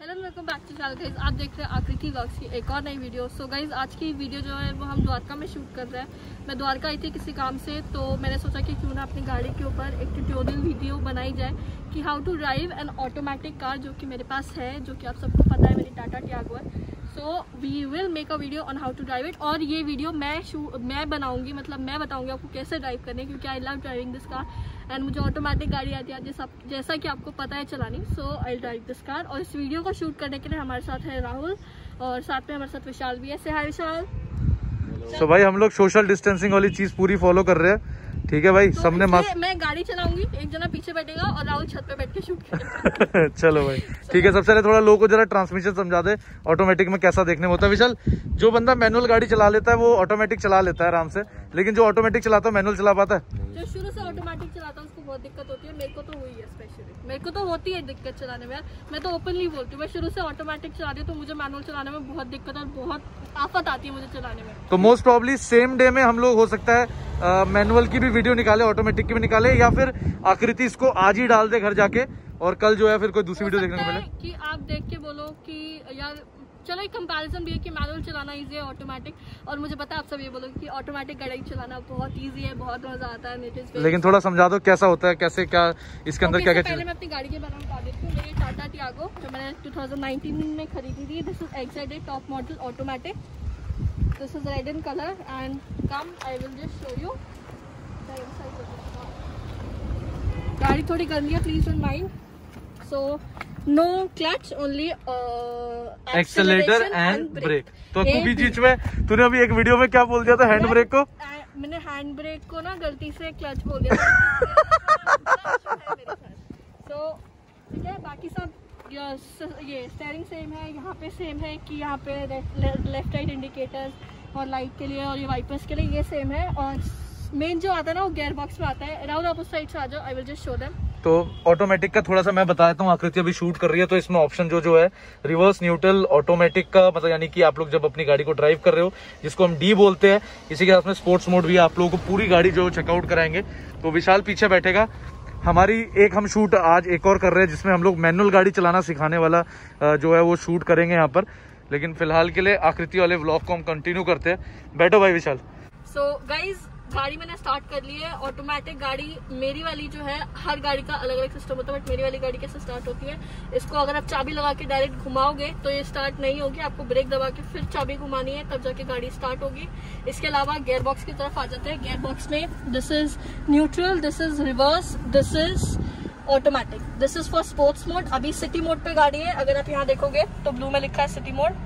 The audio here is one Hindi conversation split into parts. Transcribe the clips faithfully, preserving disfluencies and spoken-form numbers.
Hello welcome back to channel guys, आप देख रहे हैं आकृति व्लॉग्स की एक और नई वीडियो। सो गाइस, आज की वीडियो जो है वो हम द्वारका में शूट कर रहे हैं। मैं द्वारका आई थी किसी काम से, तो मैंने सोचा कि क्यों ना अपनी गाड़ी के ऊपर एक ट्यूटोरियल वीडियो बनाई जाए कि how to drive an automatic car, जो कि मेरे पास है, जो कि आप सबको पता है मेरी टाटा टियागो है। So we will make a video on how to drive it, और ये वीडियो मैं शू मैं बनाऊंगी, मतलब मैं बताऊंगी आपको कैसे ड्राइव करने, क्योंकि I love driving this car and मुझे ऑटोमेटिक गाड़ी आती है जैसा जैसा कि आपको पता है चलानी। So I drive this car, और इस वीडियो को शूट करने के लिए हमारे साथ है राहुल और साथ में हमारे साथ विशाल भी है। से हाय विशाल। सो so भाई हम लोग सोशल डिस्टेंसिंग वाली चीज पूरी फॉलो कर रहे हैं, ठीक है भाई। तो सबने मास्क, मैं गाड़ी चलाऊंगी, एक जना पीछे बैठेगा और राहुल छत पे बैठ के शूट करेगा। चलो भाई ठीक है। सबसे पहले थोड़ा लोगों को जरा ट्रांसमिशन समझा दे ऑटोमेटिक में कैसा देखने में होता है। विशाल, जो बंदा मैनुअल गाड़ी चला लेता है वो ऑटोमेटिक चला लेता है आराम से, लेकिन जो ऑटोमेटिक चलाता है मैनुअल चला पाता है? जो शुरू से ऑटोमेटिक चलाता है उसको बहुत दिक्कत होती है। मेरे को तो हुई है, स्पेशली मेरे को तो होती है दिक्कत चलाने में। मैं तो ओपनली बोलती हूँ, मैं शुरू से ऑटोमेटिक चलाती हूँ, तो मुझे मैनुअल चलाने में बहुत दिक्कत और बहुत आफत आती है मुझे चलाने में। तो मोस्ट प्रॉब्ली सेम डे में हम लोग हो सकता है मैनुअल की भी वीडियो निकाले, ऑटोमेटिक की भी निकाले, या फिर आकृति इसको आज ही डाल दे घर जाके और कल जो है फिर कोई दूसरी वीडियो देखने को मिले कि आप देख के बोलो कि यार चलो एक कंपैरिजन भी है कि मैनुअल चलाना इजी है ऑटोमेटिक, और मुझे पता है आप सब ये बोलोगे कि ऑटोमेटिक गाड़ी चलाना बहुत इजी है, बहुत मजा आता है। लेकिन थोड़ा समझा दो कैसा होता है, कैसे क्या इसके अंदर क्या क्या चीज़। मैं अपनी गाड़ी के बारे में बता देती हूँ। मेरी टाटा टियागो जो मैंने टू थाउजेंड नाइनटीन में खरीदी थी, this is excited top model automatic. This is red in colour and come I will just show you the inside of this car. गाड़ी थोड़ी गंदी है, please don't mind. So no clutch, only accelerator and brake. तो तू भी बीच में तूने अभी एक वीडियो में क्या बोल दिया था, हैंड ब्रेक को? मैंने हैंड ब्रेक को ना गलती से क्लच बोल दिया था। तो ठीक है, बाकी सब ये स्टीयरिंग सेम है, यहाँ पे सेम है कि यहाँ पे लेफ्ट राइट इंडिकेटर्स और लाइट के लिए और ये वाइपर्स के लिए ये सेम है। और मेन जो आता है ना वो गियर बॉक्स में आता है। राहुल आप उस साइड से आ जाओ, I will just show them. तो ऑटोमेटिक का थोड़ा सा मैं बता देता हूँ। आकृति अभी शूट कर रही है, तो इसमें ऑप्शन जो जो है रिवर्स, न्यूट्रल, ऑटोमेटिक का, मतलब यानी कि आप लोग जब अपनी गाड़ी को ड्राइव कर रहे हो, जिसको हम डी बोलते हैं, इसी के साथ में स्पोर्ट्स मोड भी है। आप लोगों को पूरी गाड़ी जो चेकआउट कराएंगे। तो विशाल पीछे बैठेगा। हमारी एक हम शूट आज एक और कर रहे हैं जिसमें हम लोग मैनुअल गाड़ी चलाना सिखाने वाला जो है वो शूट करेंगे यहाँ पर। लेकिन फिलहाल के लिए आकृति वाले व्लॉग को हम कंटिन्यू करते हैं। बैठो भाई विशाल। सो गाइज, गाड़ी मैंने स्टार्ट कर ली है। ऑटोमेटिक गाड़ी मेरी वाली जो है, हर गाड़ी का अलग अलग सिस्टम होता है, बट मेरी वाली गाड़ी कैसे स्टार्ट होती है, इसको अगर आप चाबी लगा के डायरेक्ट घुमाओगे तो ये स्टार्ट नहीं होगी। आपको ब्रेक दबा के फिर चाबी घुमानी है, तब जाके गाड़ी स्टार्ट होगी। इसके अलावा गियर बॉक्स की तरफ आ जाते हैं। गियर बॉक्स में this is neutral, this is reverse, this is automatic, this is for sports mode. अभी सिटी मोड पे गाड़ी है, अगर आप यहाँ देखोगे तो ब्लू में लिखा है सिटी मोड,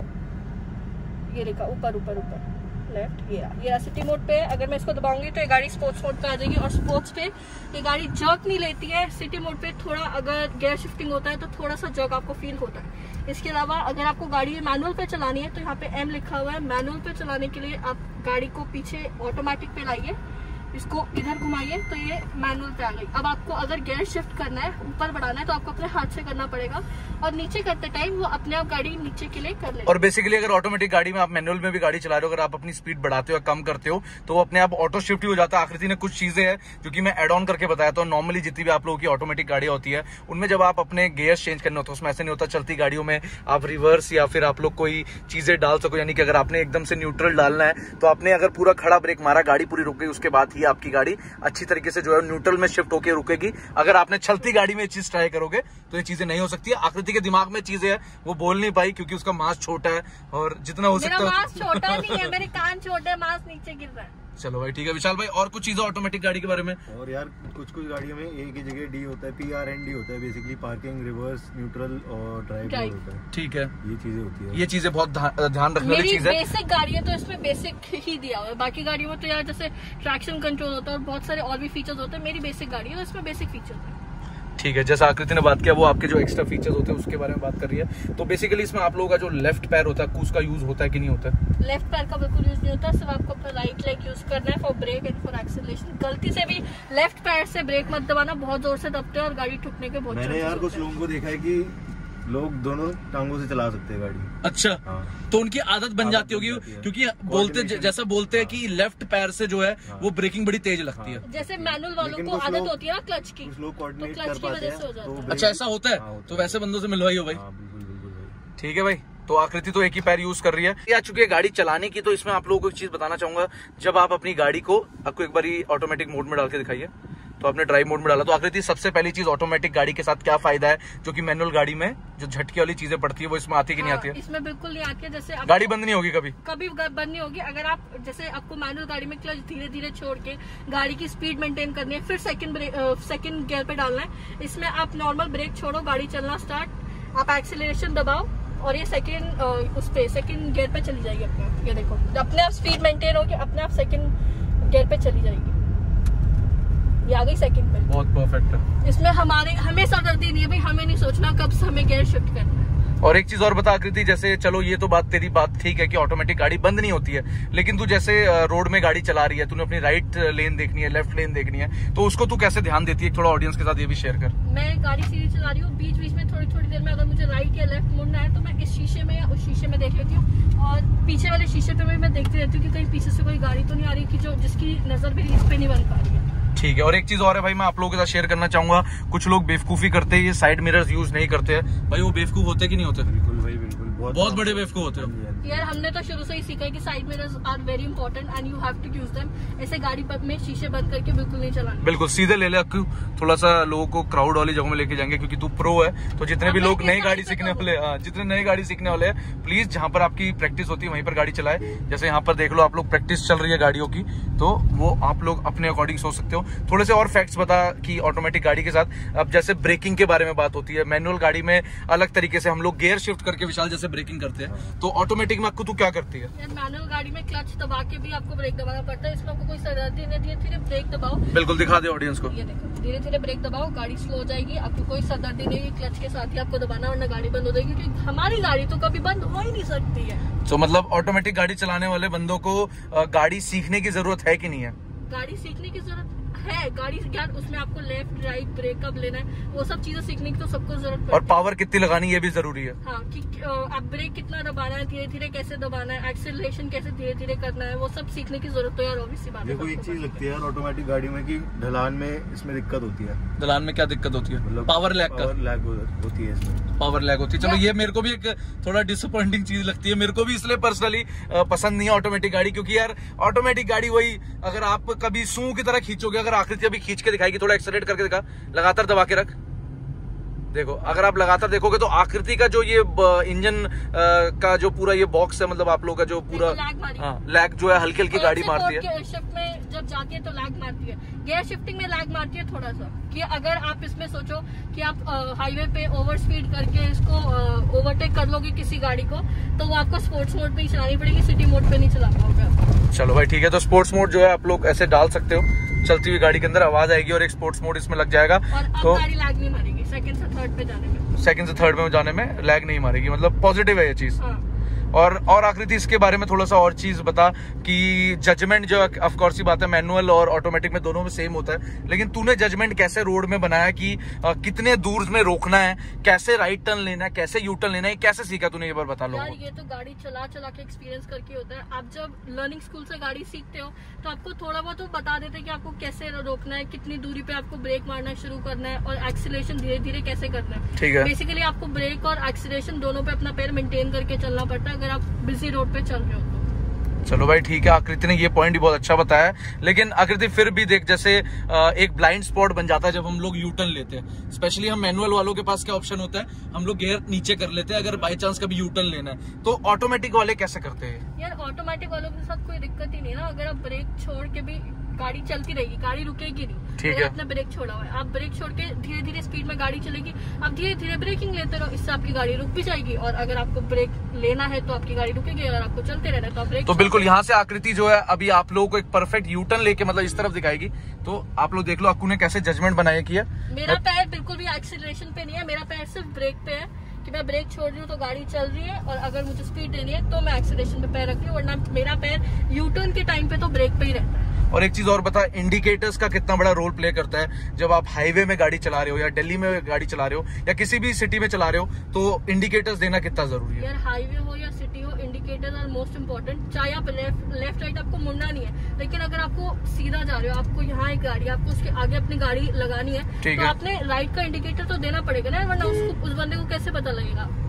ये लिखा ऊपर ऊपर ऊपर लेफ्ट, ये रहा ये रहा सिटी मोड पे। अगर मैं इसको दबाऊंगी तो ये गाड़ी स्पोर्ट्स मोड पे आ जाएगी, और स्पोर्ट्स पे ये गाड़ी जर्क नहीं लेती है। सिटी मोड पे थोड़ा अगर गियर शिफ्टिंग होता है तो थोड़ा सा जर्क आपको फील होता है। इसके अलावा अगर आपको गाड़ी मैनुअल पे चलानी है तो यहाँ पे एम लिखा हुआ है। मैनुअल पे चलाने के लिए आप गाड़ी को पीछे ऑटोमेटिक पे लाइए, इसको इधर घुमाइए तो ये मैनुअल पे आ गई। अब आपको अगर गियर शिफ्ट करना है, ऊपर बढ़ाना है, तो आपको अपने हाथ से करना पड़ेगा, और नीचे करते टाइम वो अपने आप गाड़ी नीचे के लिए कर लेगा। और बेसिकली अगर ऑटोमेटिक गाड़ी में आप मैनुअल में भी गाड़ी चला रहे हो, अगर आप अपनी स्पीड बढ़ाते हो या कम करते हो तो वो अपने आप ऑटो शिफ्ट ही हो जाता है। आकृति ने कुछ चीजें हैं जो कि मैं एड ऑन करके बताया था। नॉर्मली जितनी भी आप लोगों की ऑटोमेटिक गाड़ी होती है उनमें जब आप अपने गियर चेंज करने होते हैं, उसमें ऐसा नहीं होता चलती गाड़ियों में आप रिवर्स या फिर आप लोग कोई चीजें डाल सको। यानी कि अगर आपने एकदम से न्यूट्रल डालना है तो आपने अगर पूरा खड़ा ब्रेक मारा, गाड़ी पूरी रुक गई, उसके बाद ही आपकी गाड़ी अच्छी तरीके से जो है न्यूट्रल में शिफ्ट होकर रुकेगी। अगर आपने चलती गाड़ी में ये चीज ट्राई करोगे तो ये चीजें नहीं हो सकती है। आकृति के दिमाग में चीजें है, वो बोल नहीं पाई क्योंकि उसका मांस छोटा है, और जितना हो सकता है मांस छोटा नहीं है, मेरे कान छोटे, मांस नीचे गिर रहा है। चलो भाई ठीक है। विशाल भाई और कुछ चीजें ऑटोमेटिक गाड़ी के बारे में? और यार कुछ कुछ गाड़ियों में एक ही जगह डी होता है, पी आर एन डी होता है, बेसिकली पार्किंग, रिवर्स, न्यूट्रल और ड्राइव होता है। ठीक है, ये चीजें होती है। ये चीजें बहुत ध्यान रखने वाली चीज है। बेसिक गाड़ी है तो इसमें बेसिक ही दिया हुआ है। बाकी गाड़ियों में तो यार जैसे ट्रैक्शन कंट्रोल होता है और बहुत सारे और भी फीचर्स होते हैं। मेरी बेसिक गाड़ी है तो इसमें बेसिक फीचर्स है। ठीक है, जैसा आकृति ने बात किया वो आपके जो एक्स्ट्रा फीचर्स होते हैं उसके बारे में बात कर रही है। तो बेसिकली इसमें आप लोगों का जो लेफ्ट पैर होता है उसका यूज होता है कि नहीं होता है? लेफ्ट पैर का बिल्कुल यूज नहीं होता, सिर्फ आपको अपना राइट लेग यूज करना है for brake and for acceleration. गलती से भी लेफ्ट पैर से ब्रेक मत दबाना, बहुत जोर से दबते हैं और गाड़ी ठुकने के बहुत। मैंने यार कुछ लोगों को देखा है कि लोग दोनों टांगों से चला सकते हैं गाड़ी। अच्छा, हाँ। तो उनकी आदत बन जाती होगी, क्योंकि बोलते जैसा बोलते हैं कि लेफ्ट पैर से जो है वो ब्रेकिंग बड़ी तेज लगती है। जैसे मैनुअल वालों को आदत होती है ना क्लच की, कुछ लोग कोऑर्डिनेट कर पाते हैं। अच्छा ऐसा होता है, तो वैसे बंदों से मिलवाइयो भाई। ठीक है भाई, तो आकृति तो एक ही पैर यूज कर रही है। ये आ चुकी है गाड़ी चलाने की, तो इसमें आप लोगों को एक चीज बताना चाहूंगा। जब आप अपनी गाड़ी को, आपको एक बारी ऑटोमेटिक मोड में डाल के दिखाइए, तो आपने ड्राइव मोड में डाला। तो आकृति सबसे पहली चीज ऑटोमेटिक गाड़ी के साथ क्या फायदा है, जो कि मैनुअल गाड़ी में जो झटके वाली चीजें पड़ती है वो इसमें आती कि नहीं आती है? इसमें बिल्कुल नहीं आती है। जैसे गाड़ी बंद नहीं होगी कभी कभी बंद नहीं होगी। अगर आप जैसे आपको मैनुअल गाड़ी में क्लच धीरे धीरे छोड़ के गाड़ी की स्पीड मेंटेन करनी है, फिर सेकंड सेकंड गियर पे डालना है। इसमें आप नॉर्मल ब्रेक छोड़ो, गाड़ी चलना स्टार्ट, आप एक्सीलरेशन दबाओ और ये सेकंड उस पे सेकंड गियर पे चली जाएगी अपने। ये देखो अपने आप स्पीड मेंटेन होगी, अपने आप सेकंड गियर पे चली जाएगी। ये आ गई सेकंड पे। बहुत परफेक्ट है। इसमें हमारे हमें सरदर्दी नहीं है भाई, हमें नहीं सोचना कब हमें गियर शिफ्ट करना है। और एक चीज और बता आकृति, जैसे चलो ये तो बात तेरी बात ठीक है कि ऑटोमेटिक गाड़ी बंद नहीं होती है, लेकिन तू जैसे रोड में गाड़ी चला रही है, तूने अपनी राइट लेन देखनी है, लेफ्ट लेन देखनी है, तो उसको तू कैसे ध्यान देती है? थोड़ा ऑडियंस के साथ ये भी शेयर कर। मैं गाड़ी सीधी चला रही हूँ, बीच बीच में थोड़ी थोड़ी देर में अगर मुझे राइट या लेफ्ट मुड़ना है तो मैं इस शीशे में या उस शीशे में देख लेती हूँ, और पीछे वाले शीशे पे भी मैं देखती रहती हूँ कि कहीं पीछे से कोई गाड़ी तो नहीं आ रही कि जो जिसकी नजर मेरी इस पे नहीं बन पा रही है। ठीक है। और एक चीज और है भाई, मैं आप लोगों के साथ शेयर करना चाहूंगा। कुछ लोग बेवकूफी करते हैं, ये साइड मिरर्स यूज नहीं करते हैं। भाई वो बेवकूफ होते कि नहीं होते? बिल्कुल भाई बिल्कुल, बहुत बहुत बड़े बेवकूफ होते हैं यार। हमने तो शुरू से ही सीखा है कि side mirrors are very important and you have to use them. ऐसे गाड़ी पर में शीशे बंद करके बिल्कुल नहीं चलाना। बिल्कुल सीधे ले ले अक्कू, थोड़ा सा लोगों को क्राउड वाली जगह में लेके जाएंगे, क्योंकि तू प्रो है। तो जितने भी लोग नई गाड़ी सीखने वाले हाँ जितने नई गाड़ी सीखने वाले हैं, प्लीज जहाँ पर आपकी प्रैक्टिस होती है वहीं पर गाड़ी चलाए। जैसे यहाँ पर देख लो, आप लोग प्रैक्टिस चल रही है गाड़ियों की, तो वो आप लोग अपने अकॉर्डिंग सोच सकते हो। थोड़े से और फैक्ट्स बता कि ऑटोमेटिक गाड़ी के साथ अब जैसे ब्रेकिंग के बारे में बात होती है, मैनुअल गाड़ी में अलग तरीके से हम लोग गियर शिफ्ट करके विशाल जैसे ब्रेकिंग करते हैं, तो ऑटोमेटिक में आपको तू क्या करती है? मैनुअल गाड़ी में क्लच दबा के भी आपको ब्रेक दबाना पड़ता है। इसमें आपको कोई सरदर्दी नहीं, धीरे धीरे ब्रेक दबाओ। बिल्कुल दिखा दे ऑडियंस को। ये देखो धीरे धीरे ब्रेक दबाओ, गाड़ी स्लो हो जाएगी। आपको कोई सरदर्दी नहीं, क्लच के साथ ही आपको दबाना, वरना गाड़ी बंद हो जाएगी, क्योंकि हमारी गाड़ी तो कभी बंद हो ही नहीं सकती है। तो मतलब ऑटोमेटिक गाड़ी चलाने वाले बंदों को गाड़ी सीखने की जरूरत है कि नहीं है? गाड़ी सीखने की जरूरत है। गाड़ी यार उसमें आपको लेफ्ट राइट ब्रेक कब लेना है, वो सब चीजें सीखने की तो सबको जरूरत पड़ती है। और पावर कितनी लगानी ये भी जरूरी है। हाँ, कि आप ब्रेक कितना दबाना है, धीरे धीरे कैसे दबाना है, एक्सेलरेशन कैसे धीरे धीरे करना है, वो सब सीखने की जरूरत तो यार ऑब्वियसली बात है। देखो एक चीज लगती है यार ऑटोमेटिक गाड़ी में कि ढलान में इसमें दिक्कत होती है। ढलान में क्या दिक्कत होती है? मतलब पावर लैग का लैग होती है इसमें, पावर लैग होती है। चलो ये मेरे को भी एक थोड़ा डिसअपॉइंटिंग चीज लगती है, मेरे को भी इसलिए पर्सनली पसंद नहीं है ऑटोमेटिक गाड़ी, क्योंकि यार ऑटोमेटिक गाड़ी वही, अगर आप कभी सूं की तरह खींचोगे, अगर आकृति अभी खींच के दिखाएगी, थोड़ा एक्सेलरेट करके दिखा, लगातार दबा के रख, देखो अगर आप लगातार देखोगे तो आकृति का जो ये इंजन का जो पूरा ये बॉक्स है, मतलब आप लोग का जो पूरा हाँ लैग जो है हल्की हल्की गाड़ी मारती है। शिफ्ट में जब जाती है तो लैग मारती है, गियर शिफ्टिंग में लैग मारती है थोड़ा सा। कि अगर आप इसमें सोचो कि आप हाईवे पे ओवर स्पीड करके इसको ओवरटेक कर लोगे किसी गाड़ी को, तो वो आपको स्पोर्ट्स मोड पे ही चलानी पड़ेगी, सिटी मोड पे नहीं चला पाओगे। चलो भाई ठीक है, तो स्पोर्ट्स मोड जो है आप लोग ऐसे डाल सकते हो, चलती हुई गाड़ी के अंदर आवाज आएगी और एक स्पोर्ट्स मोड इसमें लग जाएगा, और अब तो गाड़ी लैग नहीं मारेगी सेकंड से थर्ड पे जाने में। सेकंड से थर्ड में जाने में लैग नहीं मारेगी, मतलब पॉजिटिव है ये चीज। हाँ। और और आकृति इसके बारे में थोड़ा सा और चीज बता कि जजमेंट जो ऑफ कोर्स ही बात है, मैनुअल और ऑटोमेटिक में दोनों में सेम होता है, लेकिन तूने जजमेंट कैसे रोड में बनाया कि आ, कितने दूर में रोकना है, कैसे राइट टर्न लेना है, कैसे यू टर्न लेना है, कैसे सीखा तूने, ये बार बता लो। यार ये तो गाड़ी चला चला के एक्सपीरियंस करके होता है। आप जब लर्निंग स्कूल से गाड़ी सीखते हो तो आपको थोड़ा बहुत तो बता देते हैं कि आपको कैसे रोकना है, कितनी दूरी पे आपको ब्रेक मारना शुरू करना है, और एक्सीलरेशन धीरे धीरे कैसे करना है। ठीक है, बेसिकली आपको ब्रेक और एक्सीलरेशन दोनों पे अपना पैर मेंटेन करके चलना पड़ता है अगर आप बिजी रोड पे चल रहे हो तो। चलो भाई ठीक है, आकृति ने ये पॉइंट भी बहुत अच्छा बताया, लेकिन आकृति फिर भी देख, जैसे एक ब्लाइंड स्पॉट बन जाता है जब हम लोग यू टर्न लेते हैं, स्पेशली हम मैनुअल वालों के पास क्या ऑप्शन होता है, हम लोग गियर नीचे कर लेते हैं अगर बाई चांस कभी यू टर्न लेना है, तो ऑटोमेटिक वाले कैसे करते हैं? यार ऑटोमेटिक वालों के साथ कोई दिक्कत ही नहीं ना, अगर आप ब्रेक छोड़ के भी गाड़ी चलती रहेगी, गाड़ी रुकेगी नहीं। ठीक है, आपने ब्रेक छोड़ा हुआ है, आप ब्रेक छोड़ के धीरे धीरे स्पीड में गाड़ी चलेगी, आप धीरे धीरे ब्रेकिंग लेते रहो, इससे आपकी गाड़ी रुक भी जाएगी, और अगर आपको ब्रेक लेना है तो आपकी गाड़ी रुकेगी, अगर आपको चलते रहना है तो आप ब्रेक। तो बिल्कुल यहाँ से आकृति जो है अभी आप लोगों को एक परफेक्ट यू टर्न लेके मतलब इस तरफ दिखाएगी, तो आप लोग देख लो अक्कू ने कैसे जजमेंट बनाया किया। मेरा पैर बिल्कुल भी एक्सीलरेशन पे नहीं है, मेरा पैर सिर्फ ब्रेक पे है, कि मैं ब्रेक छोड़ रही हूँ तो गाड़ी चल रही है, और अगर मुझे स्पीड देनी है तो मैं एक्सीलरेशन पे पैर रख रही हूँ, वरना मेरा पैर यू टर्न के टाइम पे तो ब्रेक पे ही रहता है। और एक चीज और बता, इंडिकेटर्स का कितना बड़ा रोल प्ले करता है जब आप हाईवे में गाड़ी चला रहे हो, या दिल्ली में गाड़ी चला रहे हो, या किसी भी सिटी में चला रहे हो, तो इंडिकेटर्स देना कितना जरूरी है? यार हाईवे हो या सिटी हो, इंडिकेटर्स आर मोस्ट इम्पोर्टेंट। चाहे आप लेफ्ट लेफ्ट राइट आपको मुड़ना नहीं है, लेकिन अगर आपको सीधा जा रहे हो, आपको यहाँ एक गाड़ी, आपको उसके आगे अपनी गाड़ी लगानी है, तो आपने राइट का इंडिकेटर तो देना पड़ेगा ना, वरना उसको उस बंदे को कैसे पता लगेगा?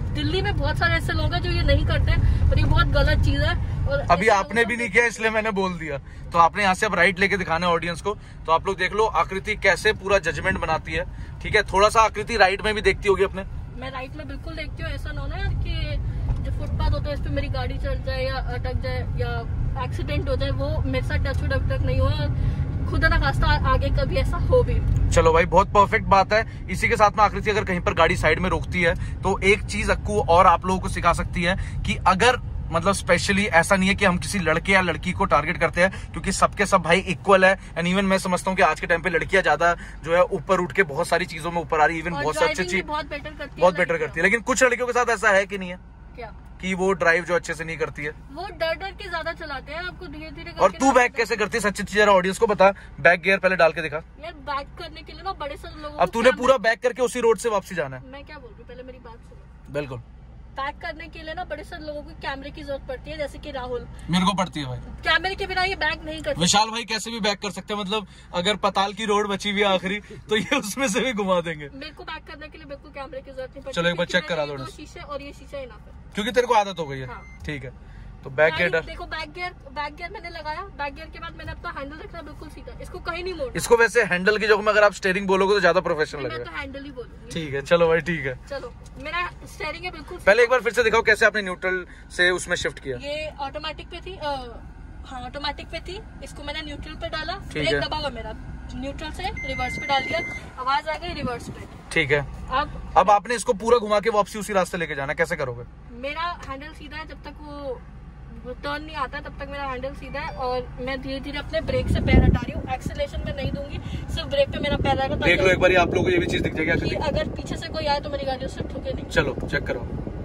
दिल्ली में बहुत सारे ऐसे लोग हैं जो ये नहीं करते, और ये बहुत गलत चीज है। और अभी आपने भी नहीं किया इसलिए मैंने बोल दिया, तो आपने यहाँ से अब राइट लेके दिखाना है ऑडियंस को। तो आप लोग देख लो आकृति कैसे पूरा जजमेंट बनाती है, ठीक है। थोड़ा सा आकृति राइट में भी देखती होगी अपने। मैं राइट में बिल्कुल देखती हूँ, ऐसा ना हो ना यार कि जो फुटपाथ होता है इस पे मेरी गाड़ी चढ़ जाए या अटक जाए या एक्सीडेंट हो जाए, वो मेरे साथ टच वुड अभी तक नहीं हुआ, खुदा ना खास्ता आगे कभी ऐसा हो भी। चलो भाई बहुत परफेक्ट बात है। इसी के साथ में आकृति अगर कहीं पर गाड़ी साइड में रोकती है तो एक चीज अक्कू और आप लोगों को सिखा सकती है कि अगर मतलब स्पेशली ऐसा नहीं है कि हम किसी लड़के या लड़की को टारगेट करते हैं, क्योंकि सबके सब भाई इक्वल है। एंड इवन मैं समझता हूँ कि आज के टाइम पे लड़कियां ज्यादा जो है ऊपर उठ के बहुत सारी चीजों में ऊपर आ रही है, इवन बहुत सी अच्छी अच्छी बहुत बेटर करती है बहुत बेटर करती है। लेकिन कुछ लड़कियों के साथ ऐसा है कि नहीं है क्या कि वो ड्राइव जो अच्छे से नहीं करती है, वो डर डर के ज्यादा चलाते हैं, आपको धीरे धीरे। और तू बैक कैसे करती है सच्ची जरा ऑडियंस को बता। बैक गियर पहले डाल के दिखा यार, बैक करने के लिए ना बड़े सारे लोगों अब तूने पूरा बैक करके उसी रोड से वापसी जाना है। मैं क्या बोल रही हूँ, पहले मेरी बात सुनो। बिल्कुल। पैक करने के लिए ना बड़े सारे लोगों को कैमरे की जरूरत पड़ती है, जैसे कि राहुल। मेरे को पड़ती है भाई। कैमरे के बिना ये बैक नहीं करते। विशाल भाई कैसे भी बैक कर सकते हैं, मतलब अगर पताल की रोड बची हुई है आखिरी तो ये उसमें से भी घुमा देंगे। मेरे को बैक करने के लिए बिल्कुल कैमरे की जरूरत नहीं पड़ती। चलो एक बार चेक करा दो। शीशे और ये शीशा इनफ है, क्योंकि तेरे को आदत हो गई है। हाँ। ठीक है, तो बैक गियर डाल। देखो बैक गियर बैक गियर मैंने लगाया, बैक गियर के बाद मैंने अपना हैंडल रखना बिल्कुल सीधा, इसको कहीं नहीं मोड़ना। इसको वैसे हैंडल की जगह में अगर आप स्टीयरिंग बोलोगे तो ज्यादा प्रोफेशनल मैं लगेगा। तो हैंडल ही बोलूंगी। ठीक है चलो भाई ठीक है। चलो मेरा स्टीयरिंग है बिल्कुल। पहले एक बार फिर से दिखाओ कैसे आपने न्यूट्रल से उसमें शिफ्ट किया। ये ऑटोमेटिक पे थी, आ, हाँ ऑटोमेटिक पे थी, इसको मैंने न्यूट्रल पे डाला, ठीक ब्रेक है। दबा हुआ मेरा, न्यूट्रल से रिवर्स पे डाल दिया, आवाज आ गई रिवर्स पे। ठीक है, अब अब आपने इसको पूरा घुमा के वापसी उसी रास्ते लेके जाना, कैसे करोगे? मेरा हैंडल सीधा है, जब तक वो टर्न नहीं आता तब तक मेरा हैंडल सीधा है, और मैं धीरे धीरे अपने ब्रेक से पैर हटा रही हूँ। एक्सीलरेशन में नहीं दूंगी, सिर्फ ब्रेक पे मेरा पैर आएगा। देख लो एक बार आप लोगों को ये भी चीज दिख जाएगी कि अगर पीछे से कोई आए तो मेरी गाड़ी उससे ठुके नहीं। चलो चेक करो।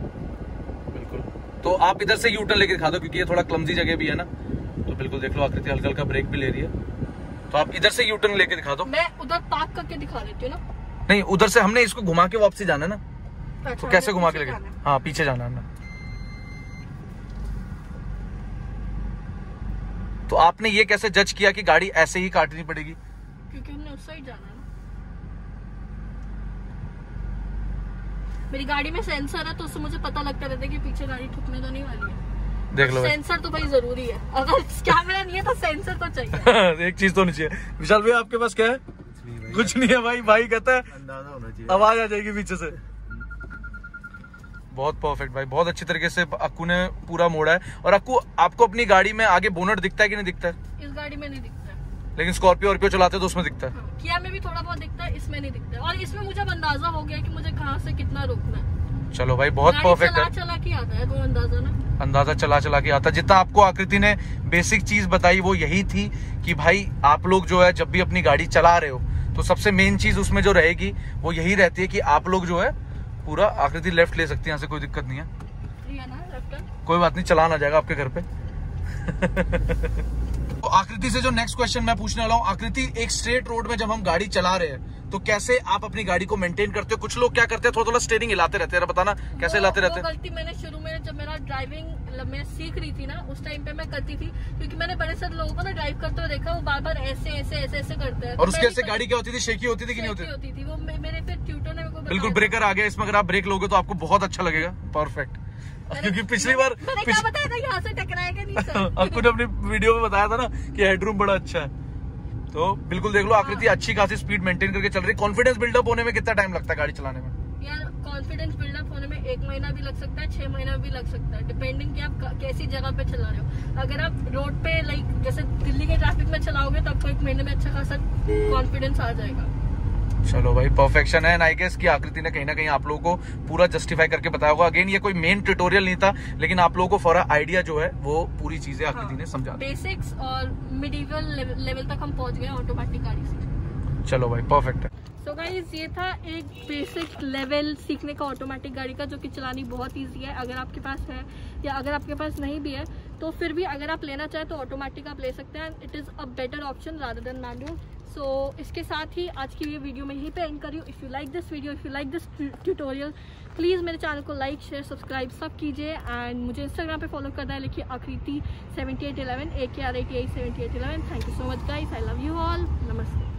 बिल्कुल, तो आप इधर से यू टर्न लेके दिखा दो क्योंकि ये थोड़ा क्लमजी जगह भी है ना। तो बिल्कुल देख लो आकृति हल्का हल्का ब्रेक भी ले रही है, तो आप इधर से यू टर्न लेके दिखा दो। मैं उधर पार्क करके दिखा देती हूँ ना। नहीं, उधर से हमने इसको घुमा के वापसी जाना है ना। अच्छा, तो कैसे घुमा के पीछे लेके? जाना है। हाँ पीछे जाना है ना। तो आपने ये कैसे जज किया कि गाड़ी ऐसे ही काटनी पड़ेगी? क्योंकि हमने उस साइड जाना है ना। मेरी गाड़ी में सेंसर है तो उससे मुझे पता लगता रहता है कि पीछे गाड़ी ठुकने तो नहीं वाली है। देख लो भाई। सेंसर तो भाई जरूरी है, अगर कैमरा नहीं है तो सेंसर तो चाहिए। एक चीज तो नहीं चाहिए। विशाल भाई आपके पास क्या है? कुछ नहीं है भाई। भाई कहता है अंदाजा होना चाहिए, आवाज आ जाएगी पीछे से। बहुत परफेक्ट भाई, बहुत अच्छी तरीके से अक्कू ने पूरा मोड़ा है। और अक्कू आपको अपनी गाड़ी में आगे बोनट दिखता है कि नहीं दिखता है? इस गाड़ी में नहीं दिखता है, लेकिन स्कॉर्पियो वॉर्पियो चलाते तो उसमें दिखता है। हाँ, किया में भी थोड़ा बहुत दिखता है, इसमें नहीं दिखता है। और इसमें मुझे अब अंदाजा हो गया कि मुझे कहाँ से कितना रोकना है। चलो भाई बहुत परफेक्ट है। चला चला के आता है तो अंदाजा ना, अंदाजा चला चला के आता है। जितना आपको आकृति ने बेसिक चीज बताई वो यही थी कि भाई आप लोग जो है जब भी अपनी गाड़ी चला रहे हो तो सबसे मेन चीज उसमें जो रहेगी वो यही रहती है कि आप लोग जो है पूरा आकृति लेफ्ट ले सकती है, यहाँ से कोई दिक्कत नहीं है। ना लेफ्ट कोई बात नहीं, चलान आ जाएगा आपके घर पे। तो आकृति से जो नेक्स्ट क्वेश्चन मैं पूछने वाला हूँ, आकृति एक स्ट्रेट रोड में जब हम गाड़ी चला रहे हैं तो कैसे आप अपनी गाड़ी को मेंटेन करते हो? कुछ लोग क्या करते हैं, थोड़ा थोड़ा स्टीयरिंग हिलाते रहते हैं, बताना कैसे हिलाते रहते हैं? गलती मैंने शुरू में जब मेरा ड्राइविंग मैं सीख रही थी ना उस टाइम पे मैं करती थी, क्योंकि मैंने बड़े सारे लोगों को ना ड्राइव करते हुए देखा, वो बार बार ऐसे ऐसे ऐसे ऐसे करते हैं। और उसके ऐसे गाड़ी क्या होती थी, शेकी होती थी कि नहीं होती होती थी? वो मेरे पे ट्यूटर ने मेरे को बिल्कुल ब्रेकर आ गया इसमें, अगर आप ब्रेक लोगे तो आपको बहुत अच्छा लगेगा। परफेक्ट, क्योंकि पिछली बार मैंने क्या बताया था यहाँ से टकराएगा नहीं सर। आपको ने अपनी वीडियो में बताया था ना कि हेडरूम बड़ा अच्छा है। तो बिल्कुल देख लो आकृति अच्छी खासी स्पीड मेंटेन करके चल रही है। कॉन्फिडेंस बिल्डअप होने में कितना टाइम लगता है गाड़ी चलाने में? यार कॉन्फिडेंस बिल्डअप होने में एक महीना भी लग सकता है, छह महीना भी लग सकता है, डिपेंडिंग कि आप कैसी जगह पे चला रहे हो। अगर आप रोड पे लाइक जैसे दिल्ली के ट्रैफिक में चलाओगे तो आपको एक महीने में अच्छा खासा कॉन्फिडेंस आ जाएगा। चलो भाई परफेक्शन है। आई गेस कि आकृति ने कहीं ना कहीं आप लोगों को पूरा जस्टिफाई करके बताया होगा। अगेन ये कोई मेन ट्यूटोरियल नहीं था, लेकिन आप लोगों को फॉर आइडिया जो है वो पूरी चीजें आकृति हाँ, ने समझा। बेसिक्स और मिडिवल लेवल तक हम पहुंच गए ऑटोमेटिक गाड़ी से। चलो भाई परफेक्ट है। सो so गाइस ये था एक बेसिक लेवल सीखने का ऑटोमेटिक गाड़ी का, जो कि चलानी बहुत इजी है। अगर आपके पास है या अगर आपके पास नहीं भी है तो फिर भी अगर आप लेना चाहें तो ऑटोमेटिक आप ले सकते हैं। It is a better option rather than manual. So इसके साथ ही आज की ये वीडियो मैं यहीं पे एंड कर रही हूँ। If you like this video, if you like this tutorial, please मेरे चैनल को लाइक शेयर सब्सक्राइब सब कीजिए। एंड मुझे इंस्टाग्राम पे फॉलो करना है, लिखिए आकृति seventy eight eleven, A K R eighty eight seventy eight eleven. Thank you so much guys, I love you all, नमस्ते।